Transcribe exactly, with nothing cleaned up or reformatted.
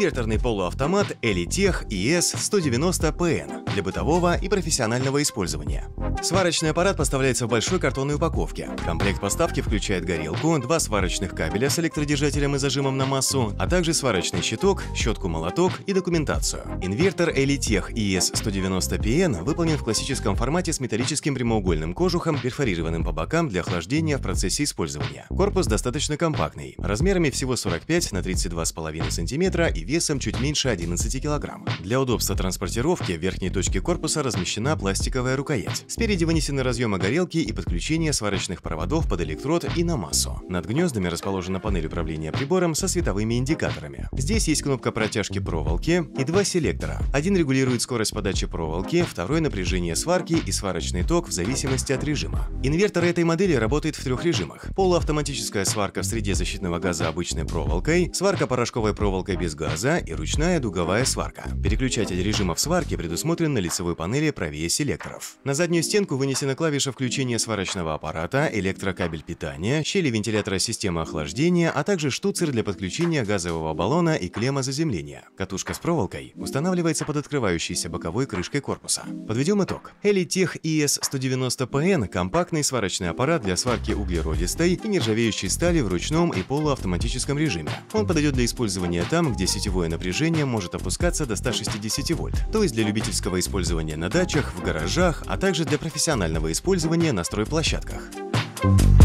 Инверторный полуавтомат Elitech и эс сто девяносто пэ эн для бытового и профессионального использования. Сварочный аппарат поставляется в большой картонной упаковке. Комплект поставки включает горелку, два сварочных кабеля с электродержателем и зажимом на массу, а также сварочный щиток, щетку-молоток и документацию. Инвертор Elitech и эс сто девяносто пэ эн выполнен в классическом формате с металлическим прямоугольным кожухом, перфорированным по бокам для охлаждения в процессе использования. Корпус достаточно компактный, размерами всего сорок пять на тридцать два с половиной сантиметра и весом чуть меньше одиннадцати килограмм. Для удобства транспортировки в верхней точке корпуса размещена пластиковая рукоять. Спереди вынесены разъемы горелки и подключение сварочных проводов под электрод и на массу. Над гнездами расположена панель управления прибором со световыми индикаторами. Здесь есть кнопка протяжки проволоки и два селектора. Один регулирует скорость подачи проволоки, второй — напряжение сварки и сварочный ток в зависимости от режима. Инвертор этой модели работает в трех режимах: полуавтоматическая сварка в среде защитного газа обычной проволокой, сварка порошковой проволокой без газа и ручная дуговая сварка. Переключатель режимов сварки предусмотрен на лицевой панели правее селекторов. На заднюю стенку вынесена клавиша включения сварочного аппарата, электрокабель питания, щели вентилятора системы охлаждения, а также штуцер для подключения газового баллона и клемма заземления. Катушка с проволокой устанавливается под открывающейся боковой крышкой корпуса. Подведем итог. Elitech и эс сто девяносто пэ эн – компактный сварочный аппарат для сварки углеродистой и нержавеющей стали в ручном и полуавтоматическом режиме. Он подойдет для использования там, где сетевое напряжение может опускаться до ста шестидесяти вольт, то есть для любительского использования на дачах, в гаражах, а также для профессионального использования на стройплощадках.